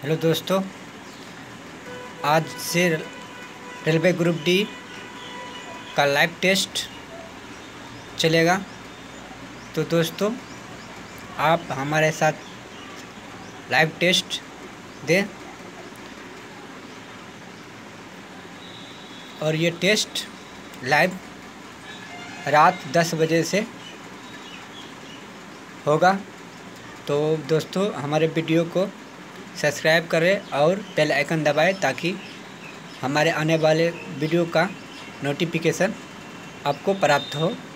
Hello दोस्तों, आज से रेलवे ग्रुप डी का लाइव टेस्ट चलेगा। तो दोस्तों, आप हमारे साथ लाइव टेस्ट दें और ये टेस्ट लाइव रात 10 बजे से होगा। तो दोस्तों, हमारे वीडियो को सब्सक्राइब करें और बेल आइकन दबाएं ताकि हमारे आने वाले वीडियो का नोटिफिकेशन आपको प्राप्त हो।